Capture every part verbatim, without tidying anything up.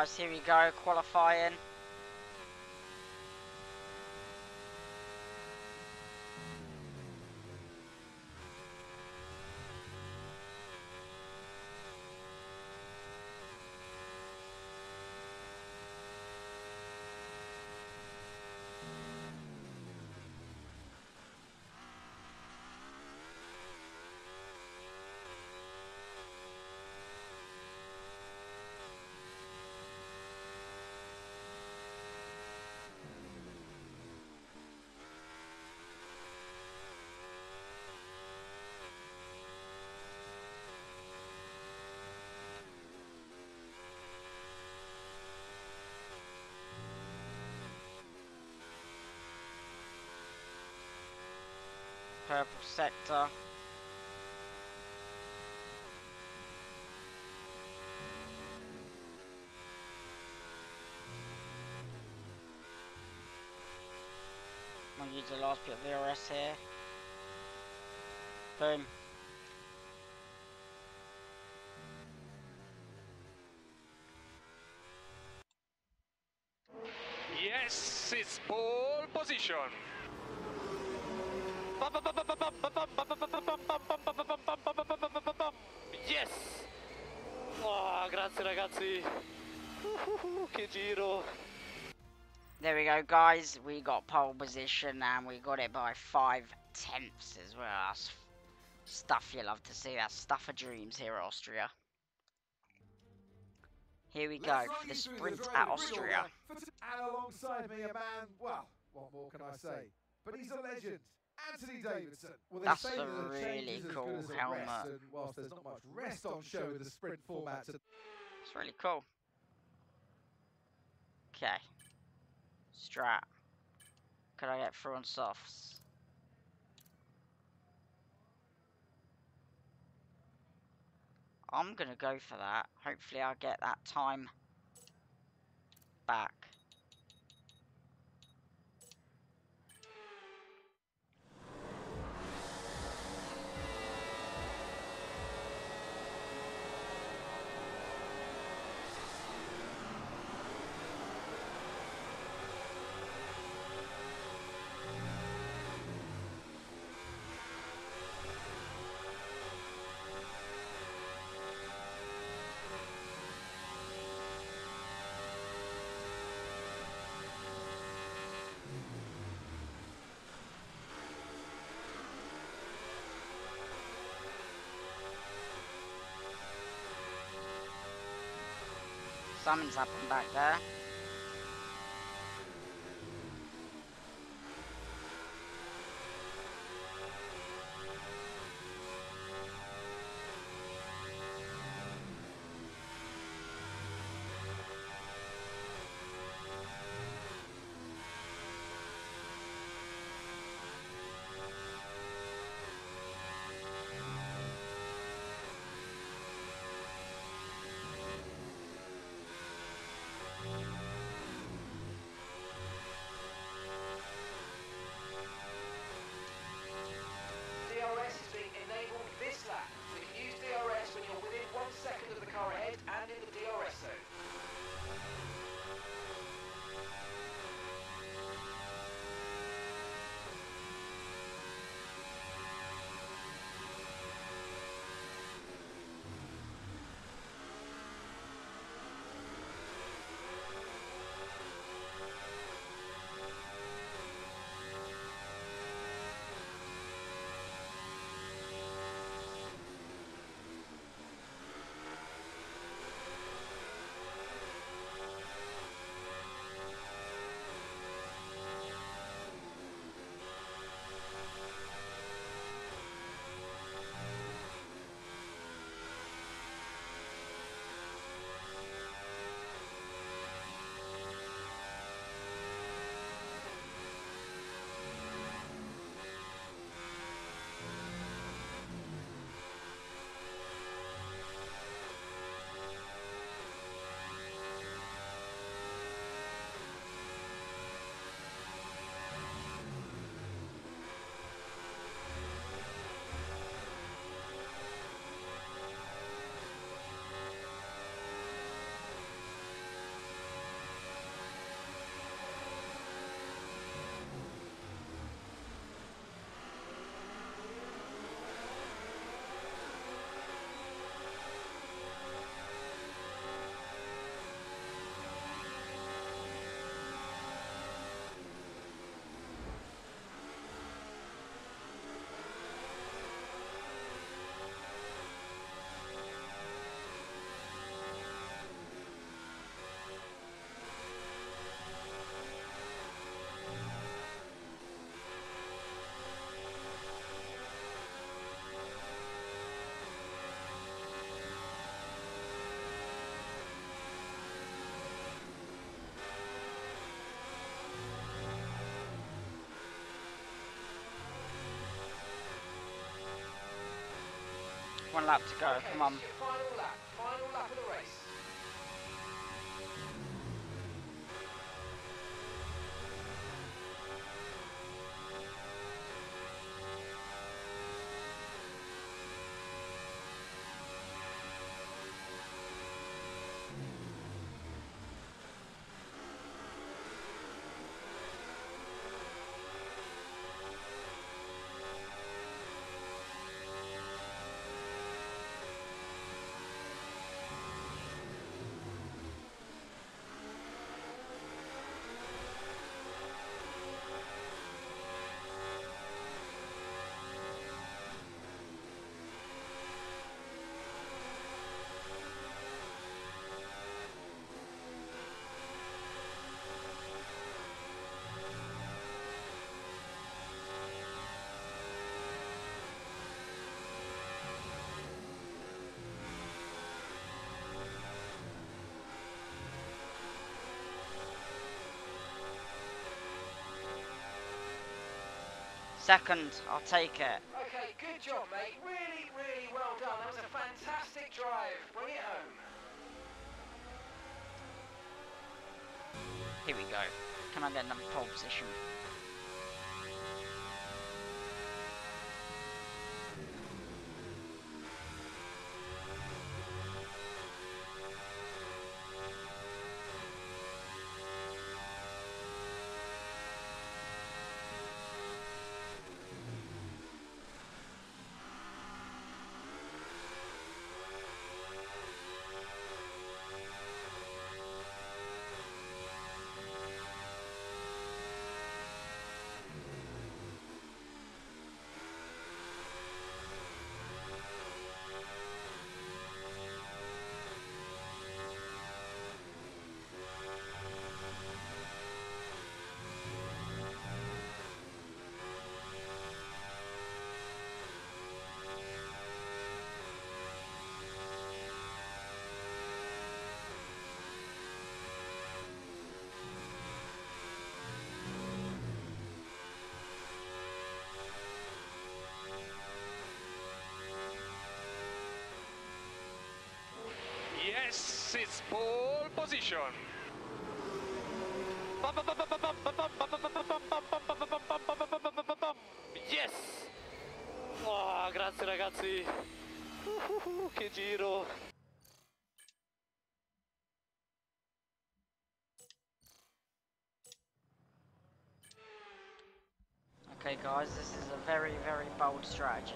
guys, here we go, qualifying. Purple sector. I'm gonna use the last bit of V R S here. Boom. Yes, it's pole position. Yes! Oh, grazie ragazzi. Che giro. There we go, guys. We got pole position and we got it by five tenths as well. That's stuff you love to see. That's stuff of dreams here at Austria. Here we go for the sprint at Austria. And alongside me, a man, well, what more can I say? But he's a legend. Anthony Davidson. Well, That's a really cool helmet. And whilst there's not much rest on show with the sprint format, it's really cool. Okay. Strat. Could I get through on softs? I'm gonna go for that. Hopefully I'll get that time back. Something's happened back there. One lap to go, Okay, come on. this is your final lap. Final lap of the race. Second, I'll take it. Okay, good job, mate. Really, really well done. That was a fantastic drive. Bring it home. Here we go. Can I get another pole position? Yes, it's pole position. Yes! Oh, grazie ragazzi. Uh, che giro. Okay guys, this is a very, very bold strategy.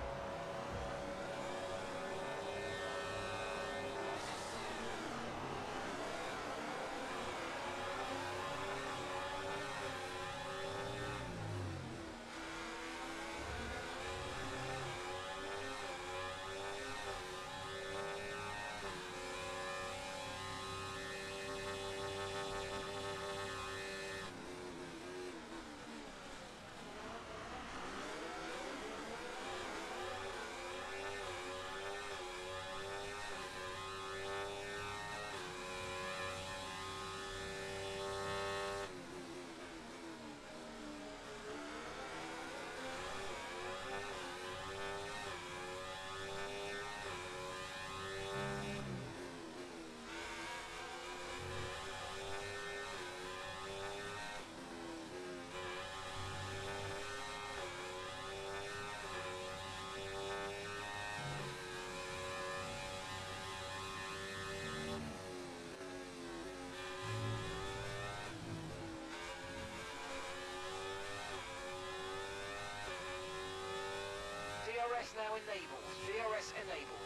D R S now enabled. D R S enabled.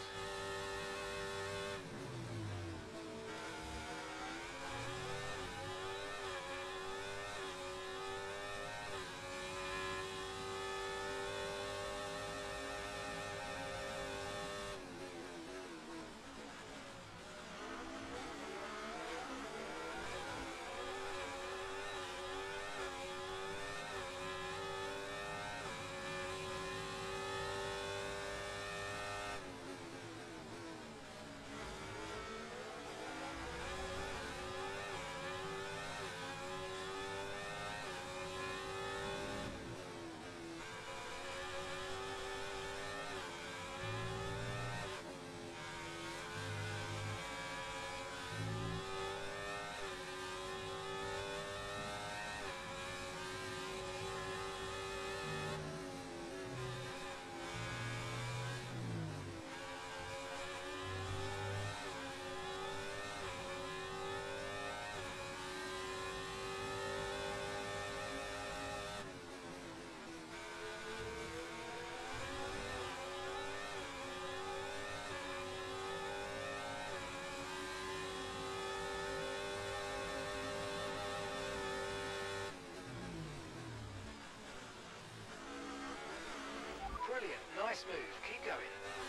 Nice move. Keep going.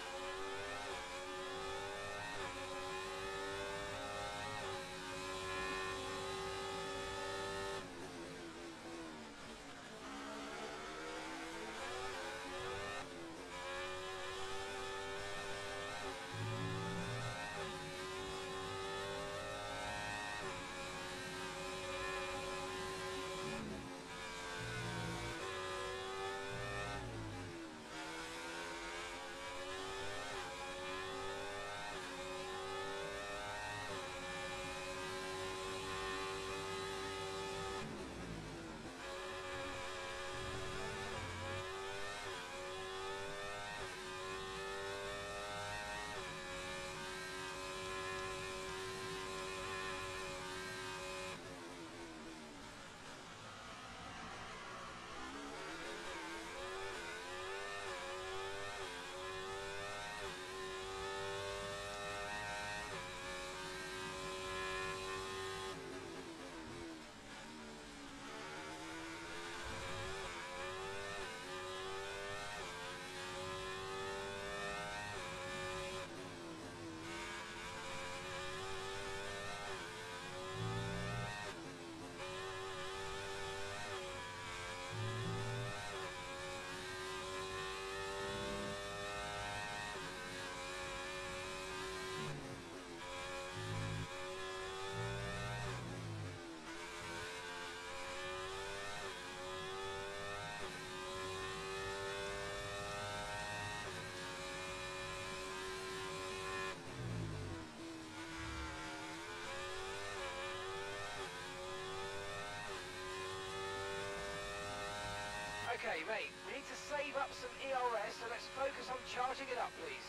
Okay, mate, we need to save up some E R S, so let's focus on charging it up, please.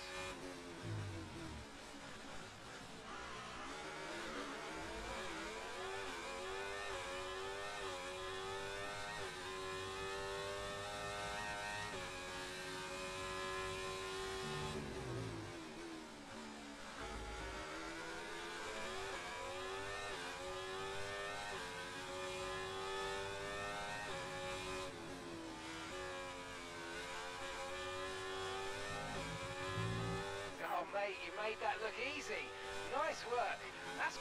Oh, mate, you made that look easy. Nice work. That's...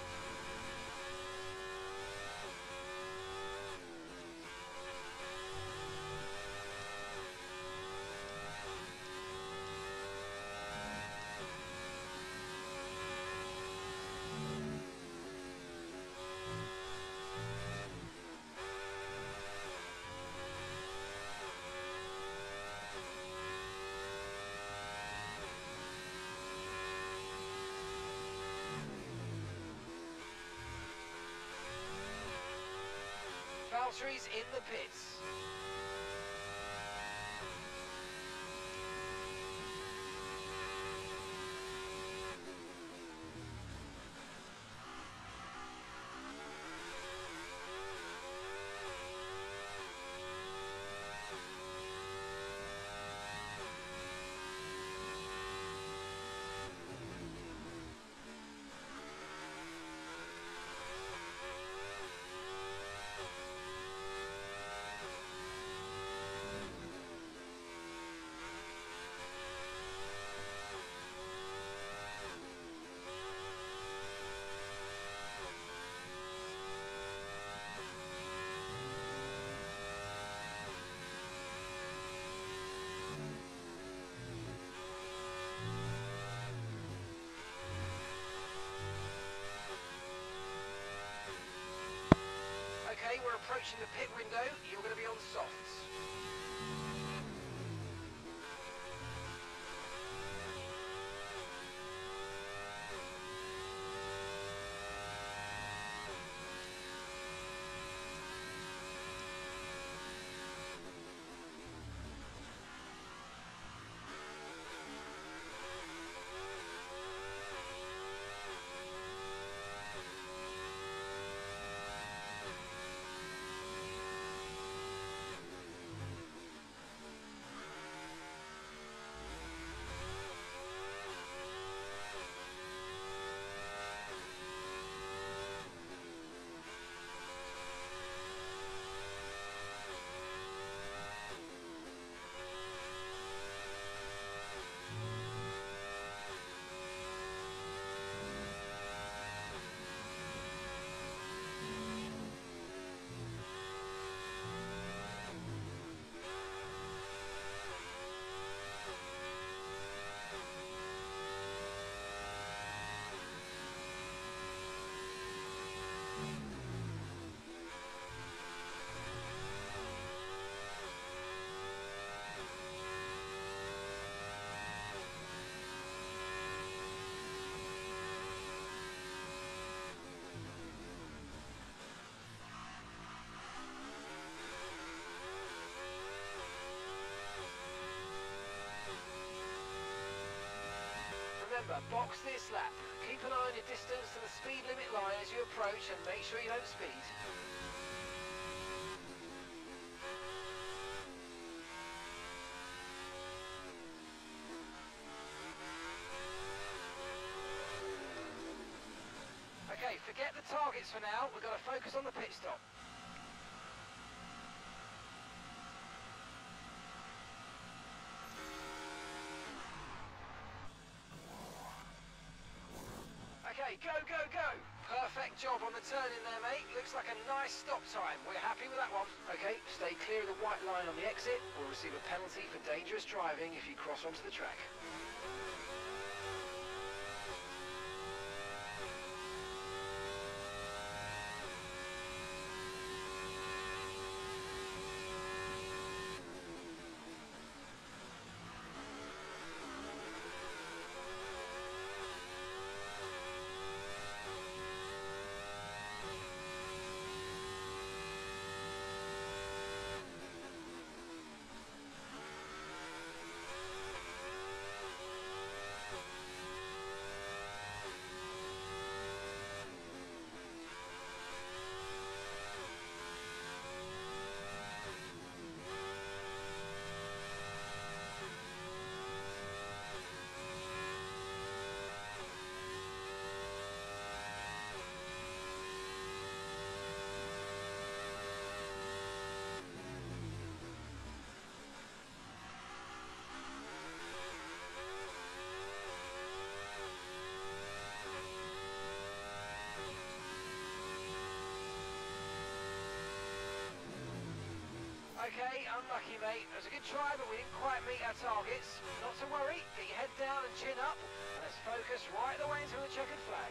Valtteri's in the pits. Okay, we're approaching the pit window. You're going to be on softs. remember, box this lap. Keep an eye on your distance to the speed limit line as you approach and make sure you don't speed. Okay, forget the targets for now. We've got to focus on the pit stop. Okay, go, go, go. Perfect job on the turn in there, mate. Looks like a nice stop time. We're happy with that one. Okay, stay clear of the white line on the exit. We'll receive a penalty for dangerous driving if you cross onto the track. Okay, unlucky, mate. It was a good try, but we didn't quite meet our targets. Not to worry. Get your head down and chin up. Let's focus right the way into the checkered flag.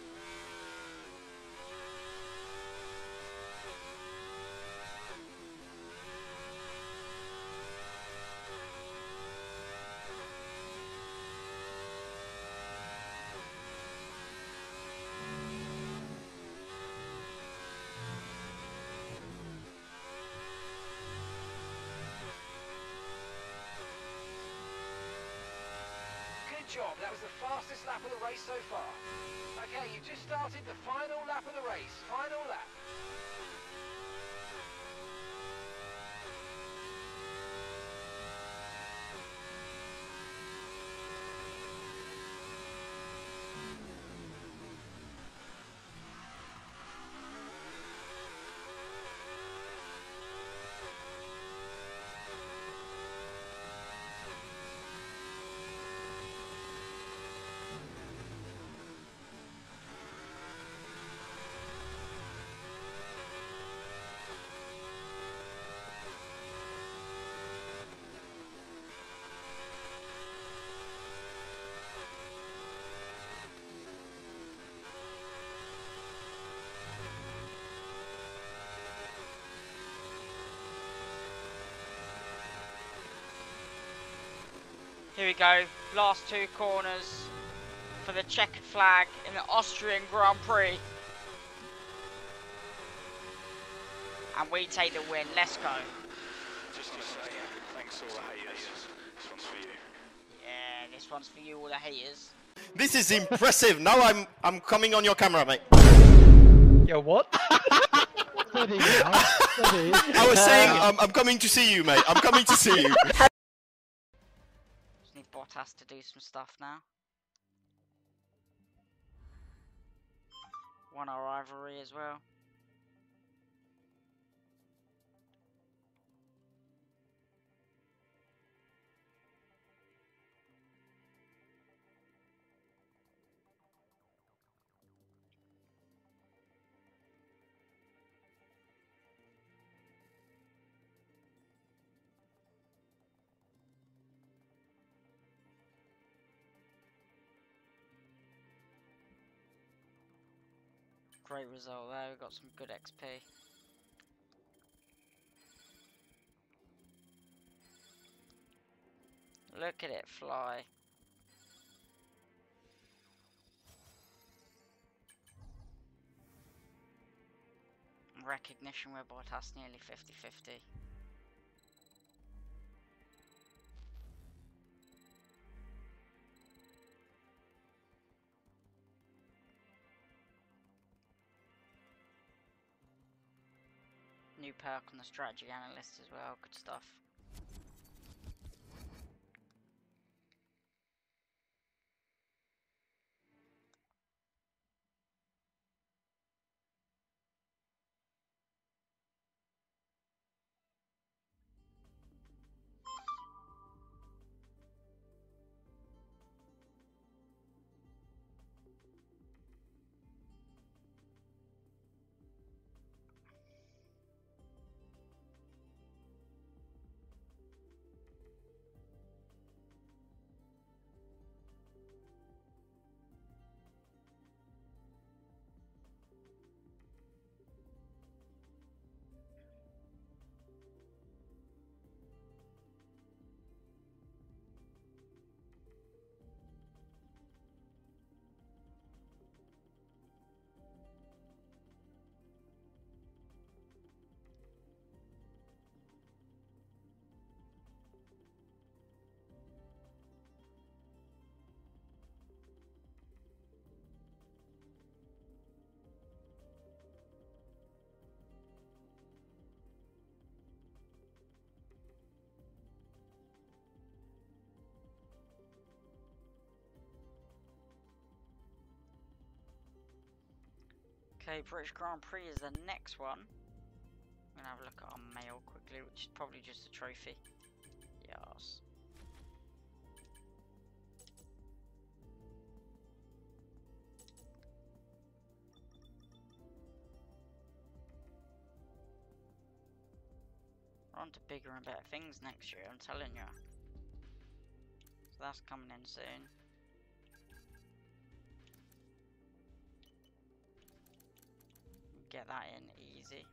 Job. That was the fastest lap of the race so far. Okay, you just started the final lap of the race. Final lap. Here we go, last two corners for the checkered flag in the Austrian Grand Prix. And we take the win, let's go. Just to say, thanks to all the haters. This one's for you. Yeah, this one's for you, all the haters. This is impressive. Now I'm I'm coming on your camera, mate. Yo, what? Steady now. Steady. I was saying um, I'm coming to see you, mate. I'm coming to see you. Just need Bottas to do some stuff now. Won our rivalry as well. Great result there, we got some good X P. Look at it fly. Recognition where Bottas nearly fifty fifty. New perk on the strategy analyst as well. Good stuff. Okay, British Grand Prix is the next one. I'm gonna have a look at our mail quickly, which is probably just a trophy. Yes. We're on to bigger and better things next year, I'm telling you. So that's coming in soon. Get that in easy.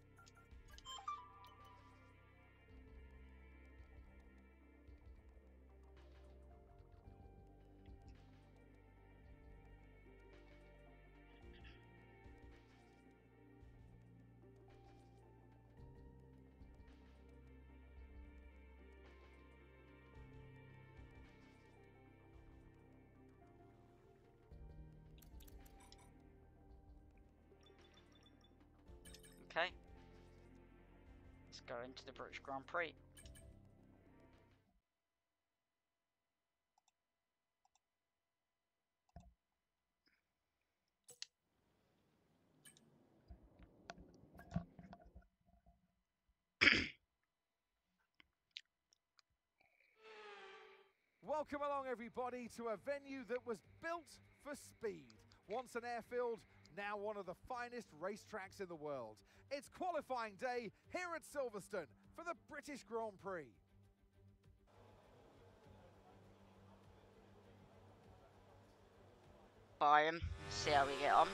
Okay, let's go into the British Grand Prix. Welcome along, everybody, to a venue that was built for speed. Once an airfield, now one of the finest racetracks in the world. It's qualifying day here at Silverstone for the British Grand Prix. Buy him, see how we get on.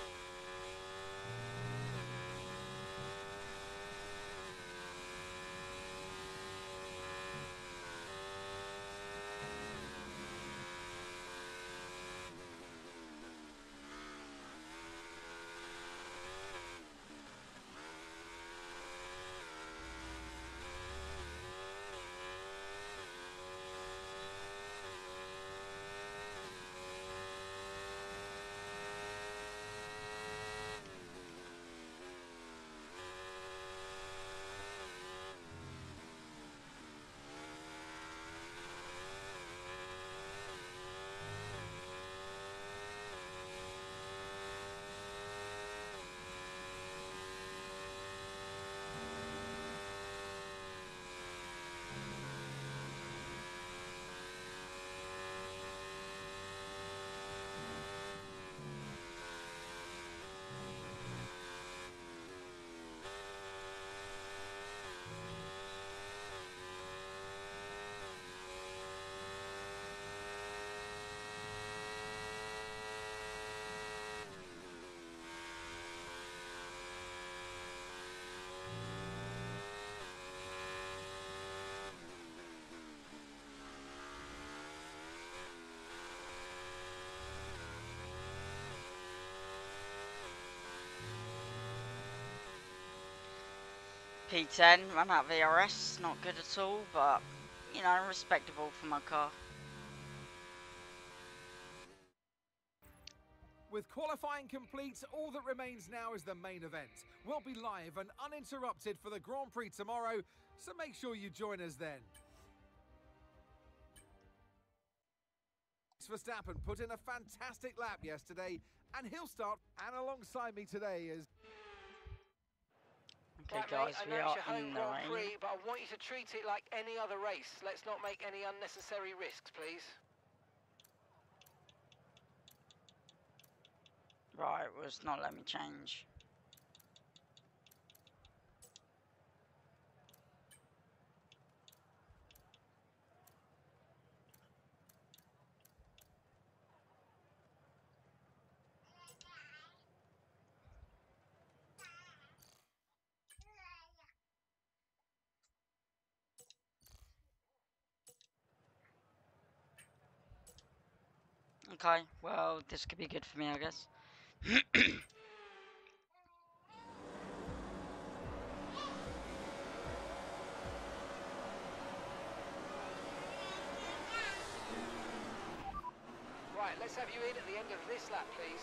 P ten, ran out of V R S, not good at all, but, you know, respectable for my car. With qualifying complete, all that remains now is the main event. We'll be live and uninterrupted for the Grand Prix tomorrow, so make sure you join us then. Verstappen put in a fantastic lap yesterday, and he'll start. And alongside me today is... Okay, Right, guys, mate, I we know are it's your home in the Grand rain. Prix, but I want you to treat it like any other race. Let's not make any unnecessary risks, please. Right, well, it's not letting me change. Okay, well, this could be good for me, I guess. Right, let's have you in at the end of this lap, please.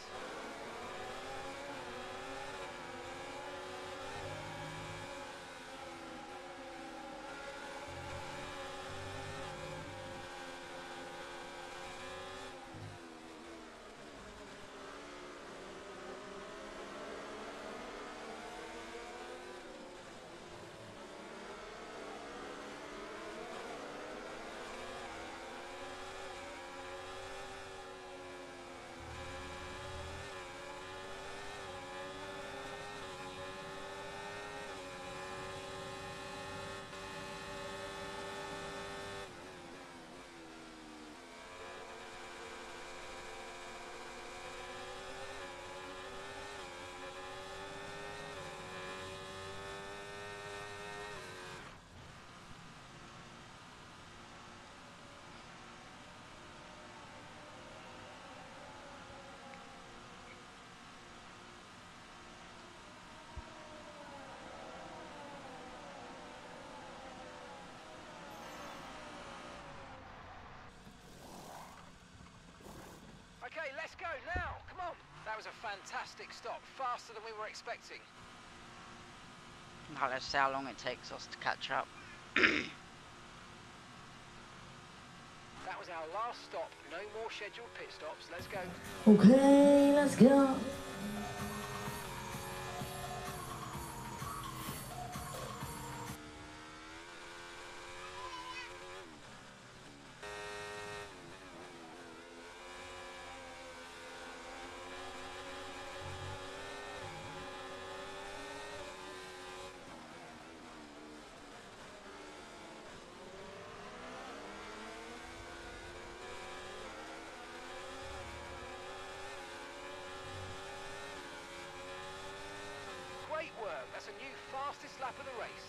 Okay, let's go now. Come on. That was a fantastic stop. Faster than we were expecting. Now let's see how long it takes us to catch up. That was our last stop. No more scheduled pit stops. Let's go. Okay, let's go. Great work. That's a new fastest lap of the race.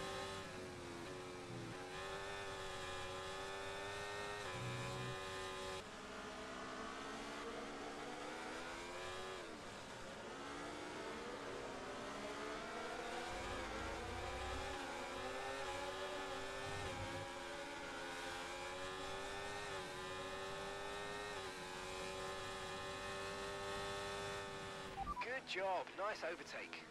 Good job. Nice overtake.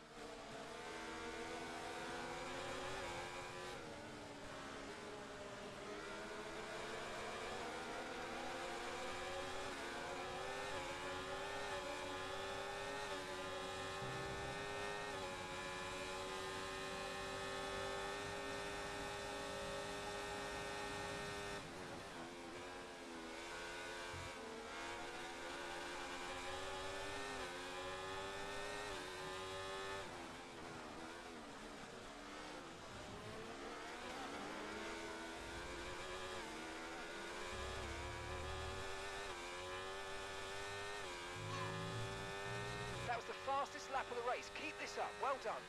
That was the fastest lap of the race. Keep this up. Well done.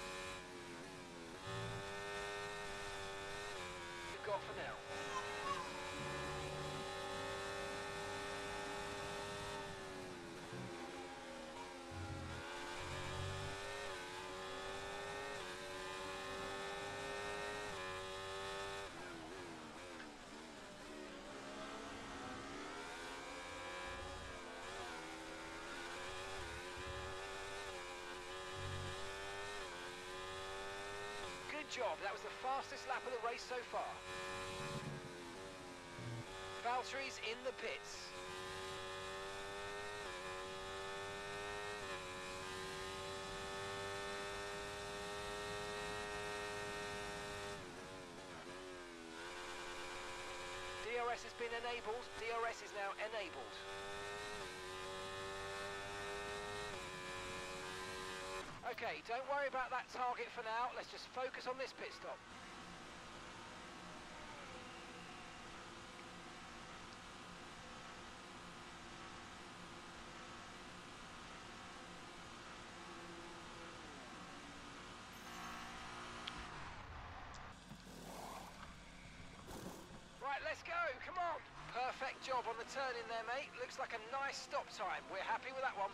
You've got for now. Good job. That was the fastest lap of the race so far. Valtteri's in the pits. D R S has been enabled. D R S is now enabled. Okay, don't worry about that target for now. Let's just focus on this pit stop. Right, let's go. Come on. Perfect job on the turn in there, mate. Looks like a nice stop time. We're happy with that one.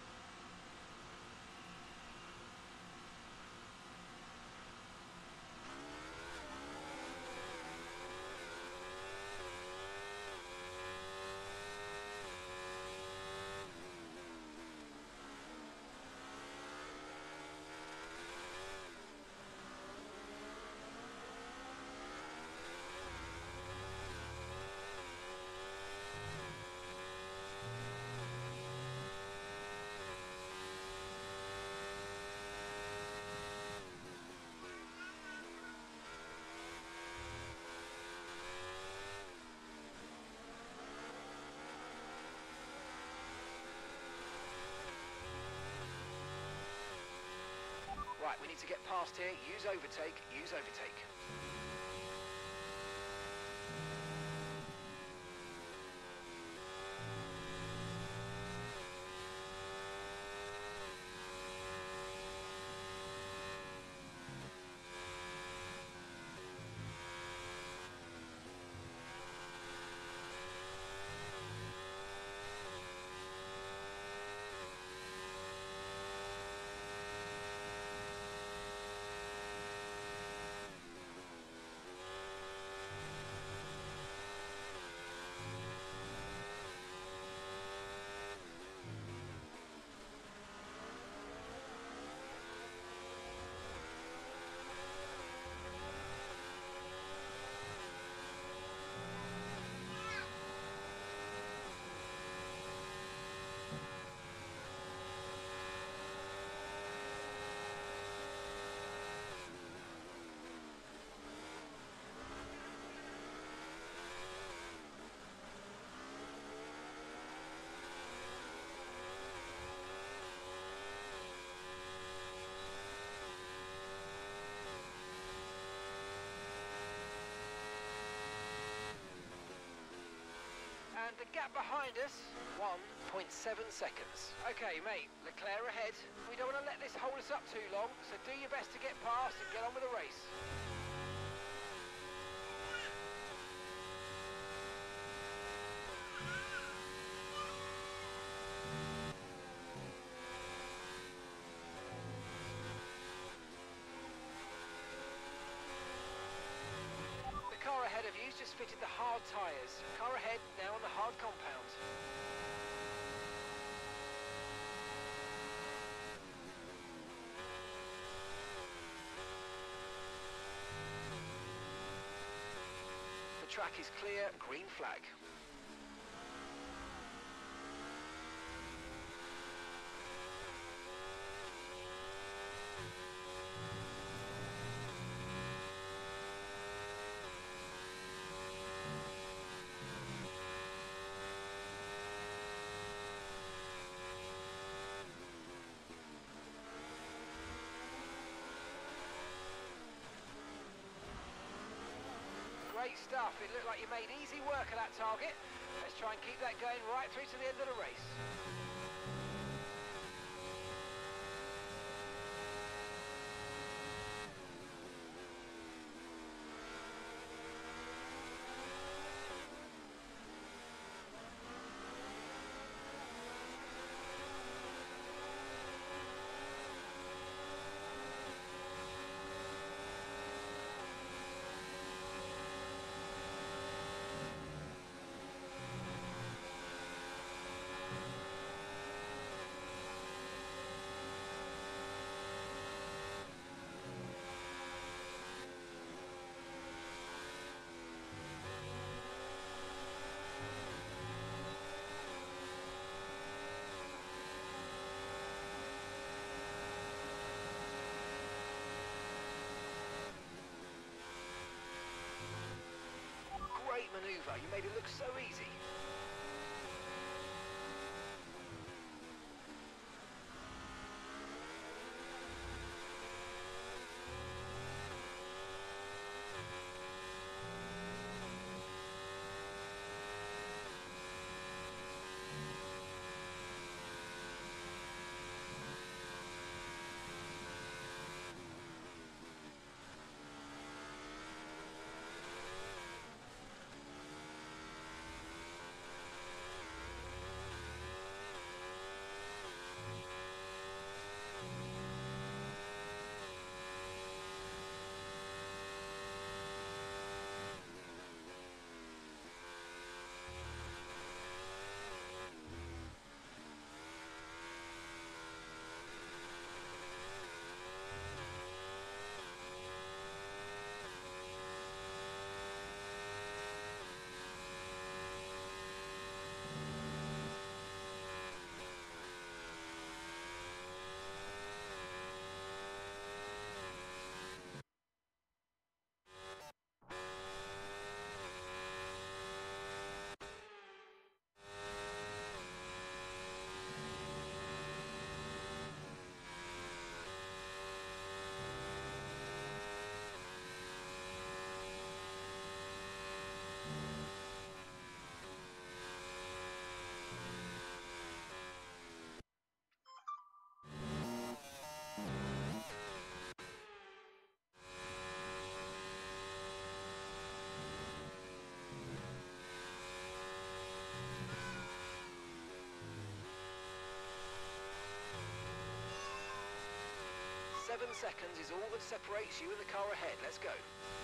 Right, we need to get past here. Use overtake, use overtake. And the gap behind us, one point seven seconds. Okay, mate, Leclerc ahead. We don't want to let this hold us up too long, so do your best to get past and get on with the race. The car ahead of you's just fitted the hard tyres. Car ahead now on the hard compound. The track is clear, green flag. Great stuff. It looked like you made easy work of that target. Let's try and keep that going right through to the end of the race. maneuver. You made it look so easy. Seven seconds is all that separates you and the car ahead. Let's go.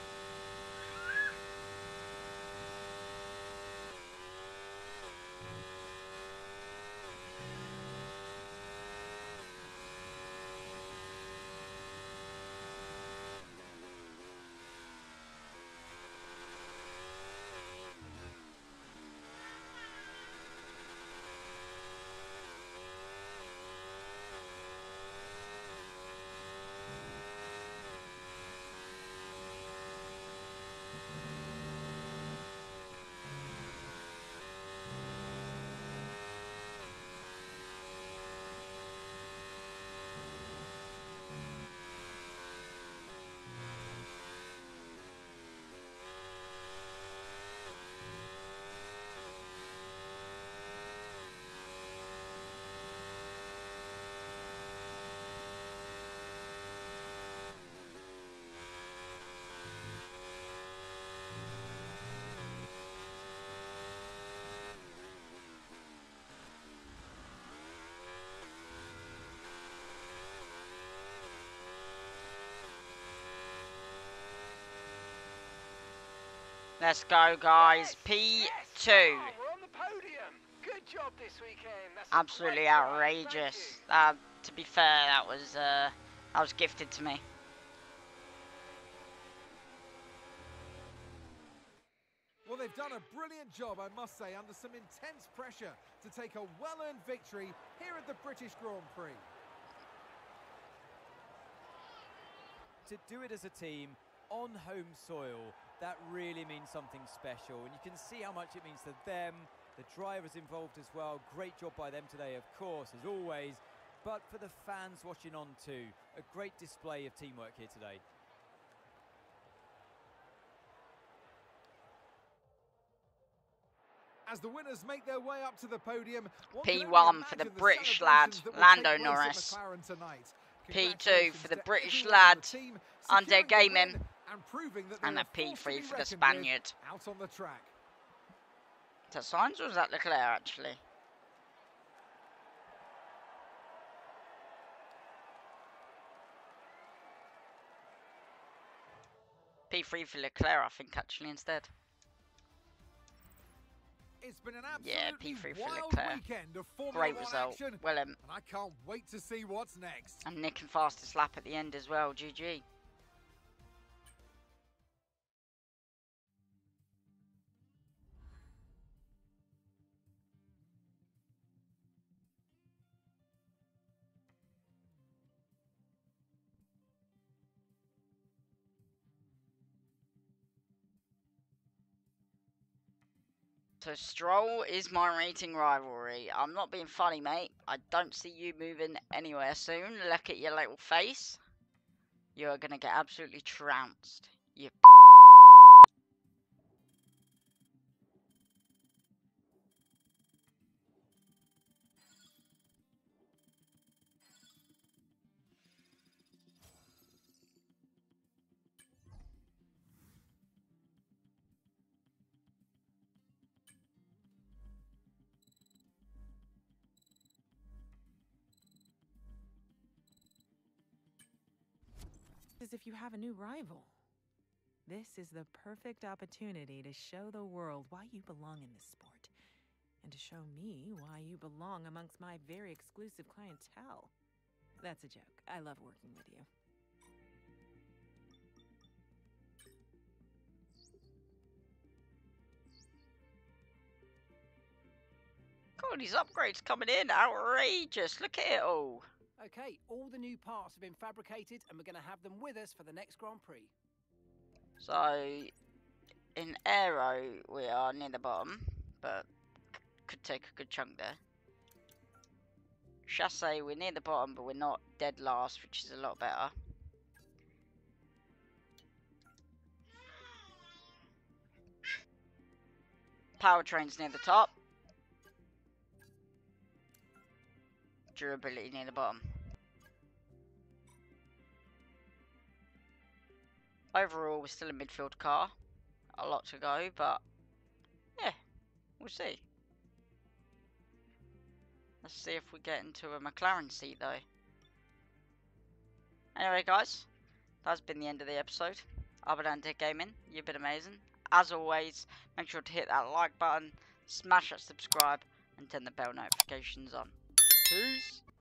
Let's go, guys. P two. Yes, we're on the podium. Good job this weekend. That's a Absolutely great drive. outrageous. Thank Uh, you. to be fair, that was uh, that was gifted to me. Well, they've done a brilliant job, I must say, under some intense pressure to take a well-earned victory here at the British Grand Prix. To do it as a team on home soil, that really means something special, and you can see how much it means to them, the drivers involved as well. Great job by them today, of course, as always, but for the fans watching on too, a great display of teamwork here today. As the winners make their way up to the podium, one P can one only for the imagine British lad, celebrations that will Lando take place at Norris. McLaren tonight. P two Congratulations for the to British everyone on lad, the team, Under securing the Gaming, win and proving that they and are a P force to three be for the reckoned with Spaniard. out on the track. Is that Sainz or is that Leclerc actually? P three for Leclerc, I think, actually, instead. It's been an Yeah, absolutely P three for wild Leclerc. weekend of Formula Great One result. action, Well, um, and I can't wait to see what's next. and Nick and fastest lap at the end as well. G G. So Stroll is my rating rivalry. I'm not being funny, mate. I don't see you moving anywhere soon. Look at your little face. You're gonna get absolutely trounced. You As if you have a new rival. This is the perfect opportunity to show the world why you belong in this sport, and to show me why you belong amongst my very exclusive clientele. That's a joke. I love working with you. God, these upgrades coming in. Outrageous. Look at it all. Okay, all the new parts have been fabricated and we're going to have them with us for the next Grand Prix. So, in Aero, we are near the bottom, but could take a good chunk there. Chassis, we're near the bottom, but we're not dead last, which is a lot better. Powertrain's near the top. Durability near the bottom. Overall, we're still a midfield car. A lot to go, but yeah, we'll see. Let's see if we get into a McLaren seat though. Anyway guys, that's been the end of the episode. I've been Antic Gaming, you've been amazing. As always, make sure to hit that like button, smash that subscribe, and turn the bell notifications on. Peace!